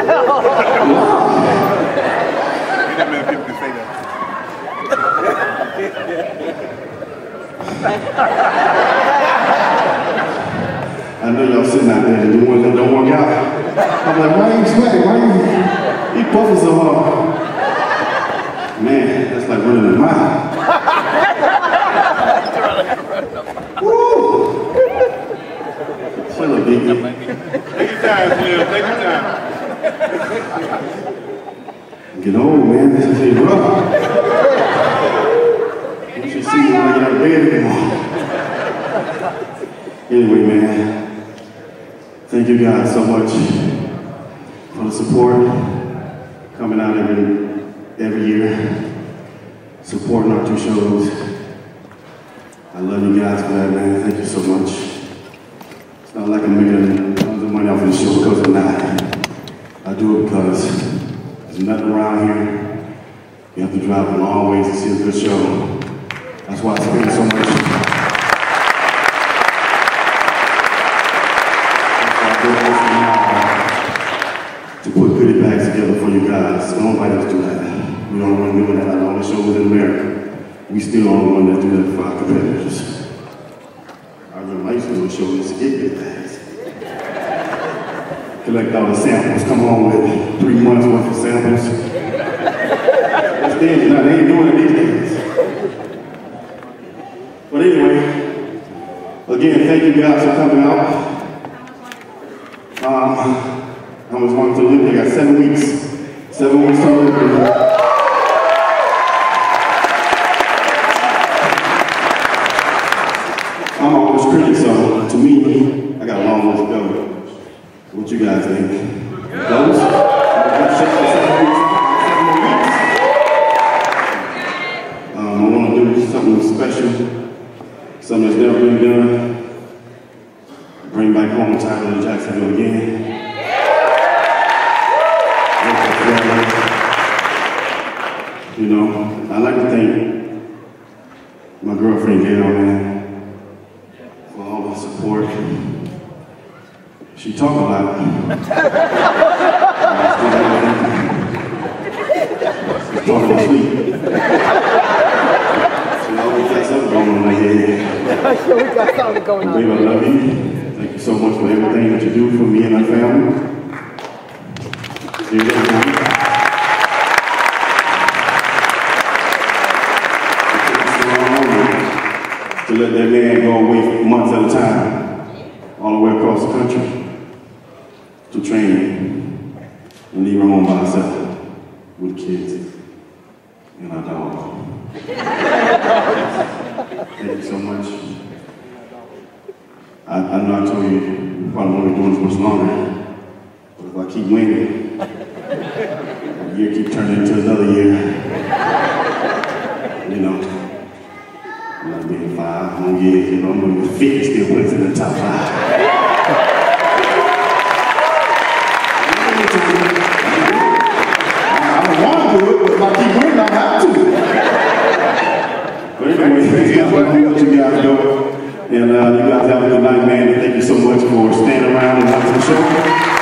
Not many people can say that. I know y'all sitting out there and the ones that don't work out. I'm like, why are you sweating? Why are you puffing so hard? Man, that's like running a mile. Woo! Chill a bit. Take your time, Will. Take your time. Get old, man. This is rough. You should see me when I get out of bed anymore. Anyway, man, thank you guys so much for the support, coming out every year, supporting our 2 shows. I love you guys for that, man. Thank you so much. It's not like I'm making tons of money off of this show, because I'm not. I do it because there's nothing around here. You have to drive a long ways to see a good show. That's why I spend so much. To put goodie bags together for you guys. Nobody else do that. We don't want to do that on all the shows in America. We still don't want to do that for our competitors. I remember I used to do a show and used to get goodie bags. Collect all the samples, come home with 3 months worth of samples. That's things now, they ain't doing it these days. But anyway, again, thank you guys for coming out. I was wanting to live. I got 7 weeks. 7 weeks to live. I'm always critic, so to me, I got a long way to go. What you guys think? Those? I got 7 weeks. I want to do something special, something that's never been done. Bring back home the title of Jacksonville again. You know, I like to thank my girlfriend Gail, man, for all the support. She talked a lot. She's talking to sleep. She always got something going on in my head. We got something going on. Babe, I love you. Thank you so much for everything that you do for me and my family. To let that man go away for months at a time, all the way across the country, to train and leave her home by herself with kids and our dog. Thank you so much. I know I told you probably won't be doing this much longer, but if I keep winning, the year keep turning into another year. You know, I'm not being 5 more years, you know, I'm going to be 50 still plays in the top 5. I don't want to do it, but if I keep winning, I have to. But anyway, I'm going to let you guys go. And you guys have a good night, man. Thank you so much for staying around and watching the show.